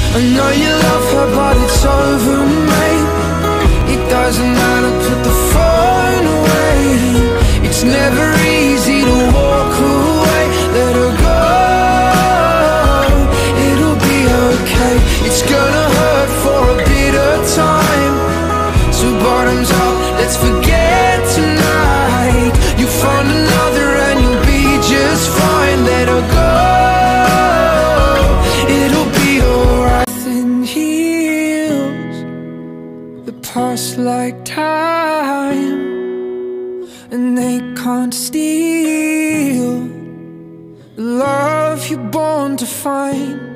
I know you love her, but it's over, mate. It doesn't matter, put the phone away. It's never easy to walk away. Let her go, it'll be okay. It's gonna hurt for a bit of time, so bottoms up, let's forget tonight. You find another and you'll be just fine. Let her go, it'll be alright. Nothing heals the past like time, and they can't steal the love you're born to find.